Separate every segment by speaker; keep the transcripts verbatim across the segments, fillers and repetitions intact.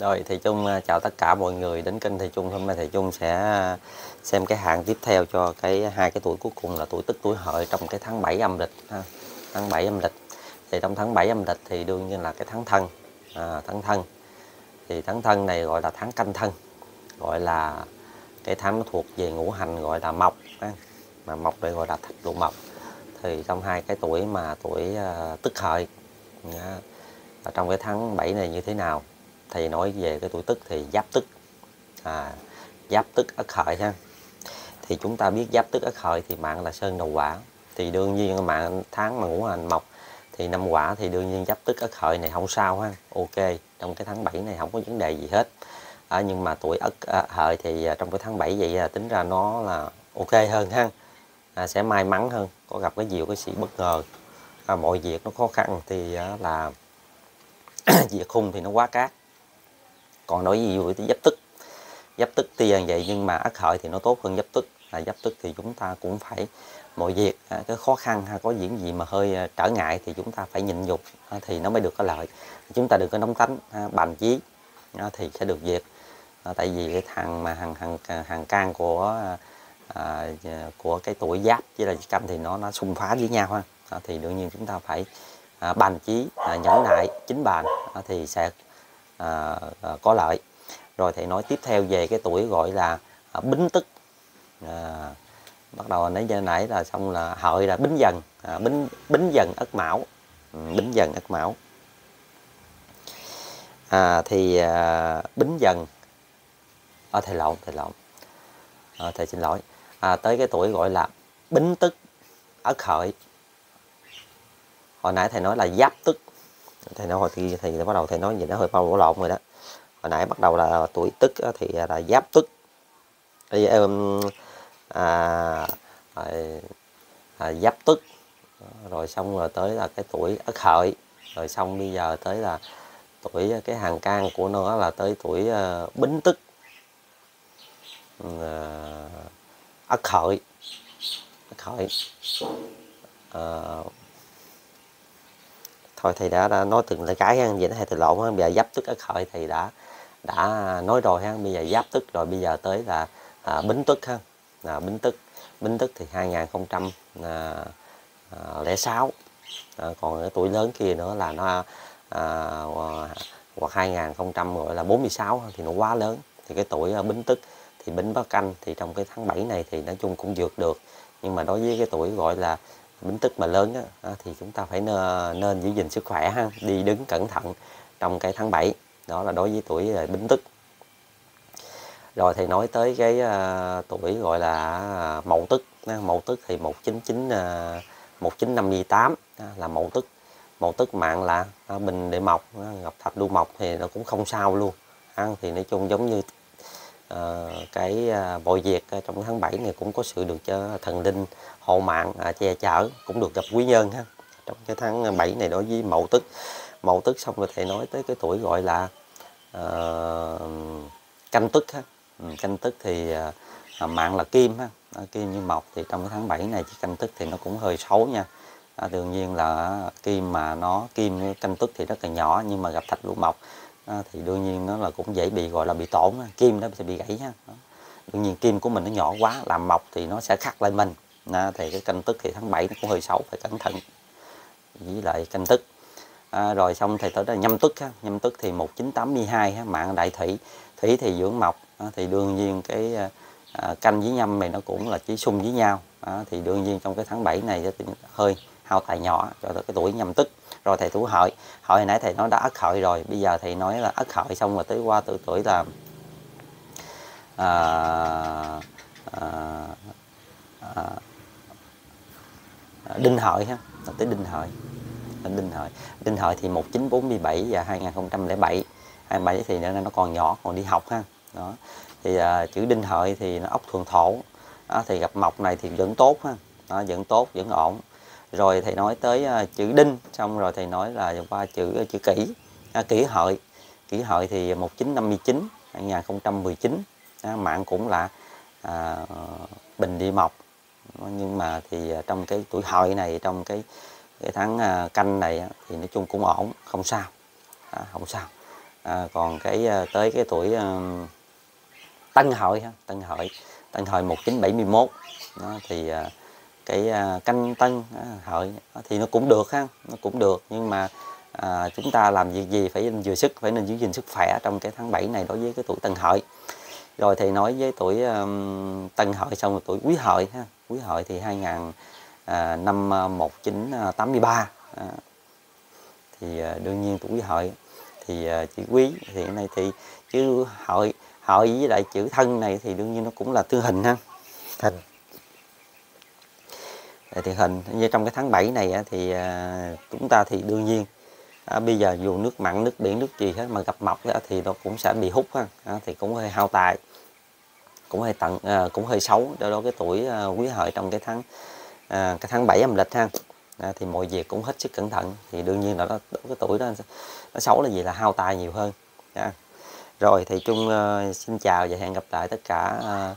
Speaker 1: Rồi thầy Trung à, chào tất cả mọi người đến kênh thầy Trung. Hôm nay thầy Trung sẽ à, xem cái hạn tiếp theo cho cái hai cái tuổi cuối cùng là tuổi Tức tuổi Hợi trong cái tháng bảy âm lịch ha. Tháng bảy âm lịch thì trong tháng bảy âm lịch thì đương nhiên là cái tháng Thân, à, tháng Thân thì tháng Thân này gọi là tháng Canh Thân, gọi là cái tháng nó thuộc về ngũ hành gọi là mộc ha. Mà mộc đây gọi là thạch lục mộc. Thì trong hai cái tuổi mà tuổi à, Tức Hợi à, ở trong cái tháng bảy này như thế nào? Thầy nói về cái tuổi Tức thì Giáp Tức, à, Giáp Tức Ất Hợi ha. Thì chúng ta biết Giáp Tức Ất Hợi thì mạng là Sơn Đầu Hỏa, thì đương nhiên mạng tháng mà ngũ hành mộc thì năm Hỏa thì đương nhiên Giáp Tức Ất Hợi này không sao ha, ok, trong cái tháng bảy này không có vấn đề gì hết. À, nhưng mà tuổi Ất à, Hợi thì trong cái tháng bảy vậy là tính ra nó là ok hơn ha, à, sẽ may mắn hơn, có gặp cái nhiều cái sự bất ngờ, à, mọi việc nó khó khăn thì à, là việc khung thì nó quá cát. Còn đối với Giáp Tức, Giáp Tức tuy là vậy nhưng mà Ất Hợi thì nó tốt hơn Giáp Tức. Là Giáp Tức thì chúng ta cũng phải mọi việc à, cái khó khăn hay có những gì mà hơi à, trở ngại thì chúng ta phải nhịn nhục à, thì nó mới được có lợi. Chúng ta đừng có nóng tánh, à, bành chí à, thì sẽ được việc. À, tại vì cái thằng mà hàng hàng hàng can của à, của cái tuổi Giáp với là Canh thì nó nó xung phá với nhau ha. À, thì đương nhiên chúng ta phải à, bành chí, à, nhẫn nại, chính bàn à, thì sẽ à, à, có lợi. Rồi thầy nói tiếp theo về cái tuổi gọi là à, Bính Tức, à, bắt đầu nãy giờ nãy là xong là Hợi là Bính Dần, à, Bính Bính Dần Ất Mão, ừ, Bính Dần Ất Mão. À, thì à, Bính Dần ở thầy lộn thầy lộn à, thầy xin lỗi, à, tới cái tuổi gọi là Bính Tức Ất Hợi. Hồi nãy thầy nói là Giáp Tức, thầy nói hồi thì thầy bắt đầu thầy nói gì đó hơi bao bổ lộn rồi đó. Hồi nãy bắt đầu là tuổi Tức thì là Giáp Tức, à, à, à, Giáp Tức, rồi xong rồi tới là cái tuổi Ất Hợi, rồi xong bây giờ tới là tuổi cái hàng can của nó là tới tuổi uh, Bính Tức, uh, Ất Hợi, Ất Hợi. Uh, thôi thầy đã, đã nói từng lại cái vậy đó, thầy thầy lộn ha. Bây giờ Giáp Tức Ất Hợi thì đã đã nói rồi ha. Bây giờ Giáp Tức rồi bây giờ tới là à, Bính Tức ha. À, Bính Tức Bính Tức thì hai nghìn không trăm lẻ sáu, à, còn cái tuổi lớn kia nữa là nó à, hoặc hai nghìn không trăm gọi là bốn mươi sáu thì nó quá lớn. Thì cái tuổi Bính Tức thì Bính Bất Canh thì trong cái tháng bảy này thì nói chung cũng vượt được, nhưng mà đối với cái tuổi gọi là Bính Tức mà lớn á, thì chúng ta phải nên, nên giữ gìn sức khỏe ha, đi đứng cẩn thận trong cái tháng bảy. Đó là đối với tuổi Bính Tức. Rồi thầy nói tới cái uh, tuổi gọi là uh, Mậu Tức. Mậu Tức thì một chín chín uh, một chín năm tám uh, là Mậu Tức. Mậu Tức mạng là uh, Bình Địa Mộc, uh, Ngọc Thạch Lưu Mộc thì nó cũng không sao luôn. Uh, thì nói chung giống như uh, cái uh, mọi việc uh, trong tháng bảy này cũng có sự được cho thần linh hộ mạng uh, che chở, cũng được gặp quý nhân ha. Trong cái tháng bảy này đối với Mậu Tức. Mậu Tức xong rồi thầy nói tới cái tuổi gọi là uh, Canh Tức ha. Canh Tức thì à, mạng là Kim ha, à, Kim như Mộc thì trong cái tháng bảy này chỉ Canh Tức thì nó cũng hơi xấu nha. À, đương nhiên là Kim mà nó Kim Canh Tức thì rất là nhỏ, nhưng mà gặp Thạch Lục Mộc à, thì đương nhiên nó là cũng dễ bị gọi là bị tổn, Kim nó sẽ bị gãy ha. Đó. Đương nhiên Kim của mình nó nhỏ quá, làm Mộc thì nó sẽ khắc lên mình. À, thì cái Canh Tức thì tháng bảy nó cũng hơi xấu, phải cẩn thận với lại Canh Tức. À, rồi xong thầy tới là Nhâm Tức ha. Nhâm Tức thì một chín tám hai ha, mạng Đại Thủy, Thủy thì dưỡng Mộc. À, thì đương nhiên cái à, Canh với Nhâm này nó cũng là chỉ xung với nhau. À, thì đương nhiên trong cái tháng bảy này hơi hao tài nhỏ cho tới cái tuổi Nhâm Tức. Rồi thầy tuổi Hợi. Hợi hồi nãy thầy nói đã Ất Hợi rồi, bây giờ thầy nói là Ất Hợi xong rồi tới qua từ tuổi là à, à, à, Đinh Hợi ha, tới Đinh Hợi. Đinh Hợi. Đinh Hợi thì một chín bốn bảy và hai nghìn không trăm lẻ bảy. hai mươi bảy thì nó còn nhỏ, còn đi học ha. Đó. Thì à, chữ Đinh Hợi thì nó ốc thường thổ. Đó, thì gặp Mộc này thì vẫn tốt ha. Đó, vẫn tốt, vẫn ổn. Rồi thầy nói tới à, chữ Đinh, xong rồi thầy nói là qua chữ chữ Kỷ. À, Kỷ Hợi. Kỷ Hợi thì một chín năm chín, hai nghìn không trăm mười chín. À, mạng cũng là à, Bình Địa Mộc. Nhưng mà thì trong cái tuổi Hợi này, trong cái cái tháng canh này thì nói chung cũng ổn, không sao, à, không sao. À, còn cái tới cái tuổi uh, Tân Hợi ha, Tân Hợi, Tân Hợi một nghìn chín trăm bảy mươi mốt đó, thì uh, cái uh, canh Tân uh, Hợi thì nó cũng được ha, nó cũng được, nhưng mà à, chúng ta làm việc gì phải vừa sức, phải nên giữ gìn sức khỏe trong cái tháng bảy này đối với cái tuổi Tân Hợi. Rồi thì nói với tuổi um, Tân Hợi xong rồi tuổi Quý Hợi ha, Quý Hợi thì hai nghìn à, năm một nghìn chín trăm tám mươi ba à, thì à, đương nhiên tuổi Quý Hợi thì à, chữ Quý thì cái này thì chữ Hợi Hợi với lại chữ Thân này thì đương nhiên nó cũng là tương hình ha, hình thì hình như trong cái tháng bảy này thì à, chúng ta thì đương nhiên à, bây giờ dù nước mặn nước biển nước gì hết mà gặp mộc thì nó cũng sẽ bị hút ha, à, thì cũng hơi hao tài, cũng hơi tận à, cũng hơi xấu. Do đó cái tuổi à, Quý Hợi trong cái tháng à, cái tháng bảy âm lịch ha, à, thì mọi việc cũng hết sức cẩn thận, thì đương nhiên là nó cái tuổi đó nó xấu là gì, là hao tài nhiều hơn à. Rồi thì Trung uh, xin chào và hẹn gặp lại tất cả uh,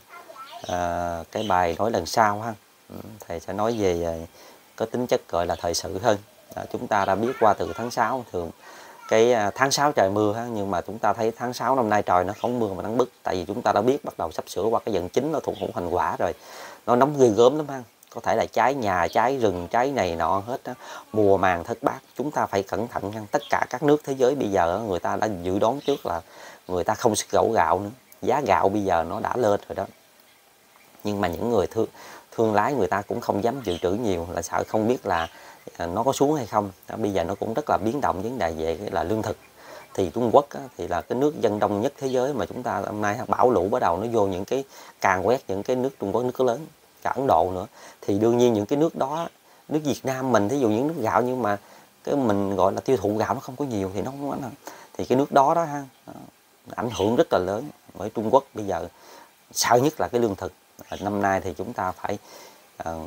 Speaker 1: uh, cái bài nói lần sau ha. Thầy sẽ nói về uh, có tính chất gọi là thời sự hơn. À, chúng ta đã biết qua từ tháng sáu, thường cái uh, tháng sáu trời mưa ha, nhưng mà chúng ta thấy tháng sáu năm nay trời nó không mưa mà nắng bức, tại vì chúng ta đã biết bắt đầu sắp sửa qua cái dận chính, nó thuộc ngũ hành hỏa rồi, nó nóng ghê gớm lắm ha, có thể là cháy nhà, cháy rừng, cháy này nọ hết đó. Mùa màng thất bát, chúng ta phải cẩn thận nha. Tất cả các nước thế giới bây giờ người ta đã dự đoán trước là người ta không xuất khẩu gạo nữa, giá gạo bây giờ nó đã lên rồi đó, nhưng mà những người thương thương lái người ta cũng không dám dự trữ nhiều, là sợ không biết là nó có xuống hay không đó. Bây giờ nó cũng rất là biến động vấn đề về cái là lương thực, thì Trung Quốc á, thì là cái nước dân đông nhất thế giới, mà chúng ta hôm nay bão lũ bắt đầu nó vô những cái càn quét những cái nước Trung Quốc, nước lớn, cả Ấn Độ nữa, thì đương nhiên những cái nước đó, nước Việt Nam mình thí dụ những nước gạo, nhưng mà cái mình gọi là tiêu thụ gạo nó không có nhiều thì nó không có, thì cái nước đó đó ha, ảnh hưởng rất là lớn. Bởi Trung Quốc bây giờ sợ nhất là cái lương thực. Năm nay thì chúng ta phải uh,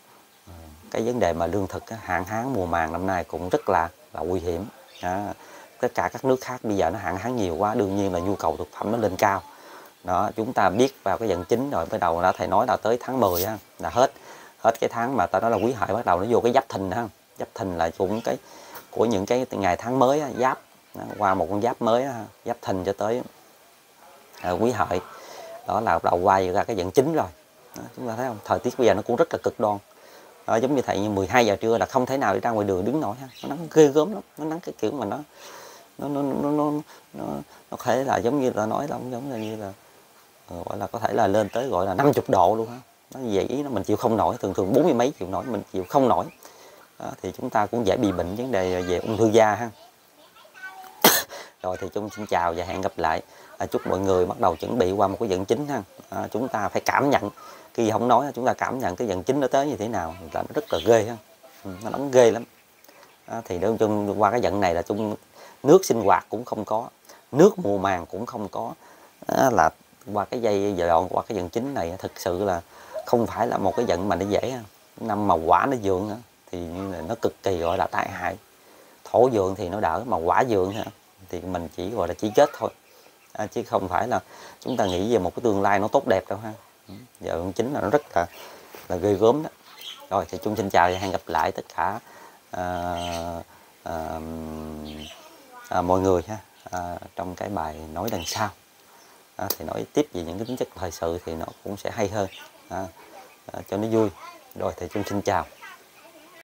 Speaker 1: cái vấn đề mà lương thực, hạn hán mùa màng năm nay cũng rất là là nguy hiểm à. Tất cả các nước khác bây giờ nó hạn hán nhiều quá, đương nhiên là nhu cầu thực phẩm nó lên cao đó. Chúng ta biết vào cái dận chính rồi, bắt đầu đã thầy nói là tới tháng mười ha, là hết hết cái tháng mà ta nói là Quý Hợi, bắt đầu nó vô cái Giáp Thìn ha. Giáp Thìn là cũng cái của những cái ngày tháng mới á, Giáp qua một con Giáp mới á, Giáp Thìn cho tới à, Quý Hợi đó là bắt đầu quay ra cái dận chính rồi đó. Chúng ta thấy không, thời tiết bây giờ nó cũng rất là cực đoan đó, giống như thầy như mười hai giờ trưa là không thể nào đi ra ngoài đường đứng nổi ha, nó nắng ghê gớm lắm, nó nắng cái kiểu mà nó nó nó nó nó nó, nó có thể là giống như là nói là giống như, như là gọi là có thể là lên tới gọi là năm mươi độ luôn ha. Nó vậy ý nó mình chịu không nổi, thường thường bốn mươi mấy chịu nổi, mình chịu không nổi đó, thì chúng ta cũng dễ bị bệnh vấn đề về ung thư da ha. Rồi thì Trung xin chào và hẹn gặp lại. À, chúc mọi người bắt đầu chuẩn bị qua một cái dận chính ha. À, chúng ta phải cảm nhận, khi không nói chúng ta cảm nhận cái dận chính nó tới như thế nào, là nó rất là ghê ha, ừ, nó nóng ghê lắm. À, thì đối chung qua cái dận này là chung nước sinh hoạt cũng không có, nước mùa màng cũng không có, à, là qua cái dây giờ đoạn qua cái dận chính này thực sự là không phải là một cái dận mà nó dễ ha. Năm mà quả nó vượng thì nó cực kỳ gọi là tai hại. Thổ vượng thì nó đỡ, mà quả vượng ha thì mình chỉ gọi là chỉ chết thôi, à, chứ không phải là chúng ta nghĩ về một cái tương lai nó tốt đẹp đâu ha. Giờ chính là nó rất là là ghê gớm đó. Rồi thì Trung xin chào và hẹn gặp lại tất cả à, à, à, mọi người ha, à, trong cái bài nói đằng sau. À, thì nói tiếp về những cái tính chất thời sự thì nó cũng sẽ hay hơn, à, à, cho nó vui. Rồi thì Trung xin chào.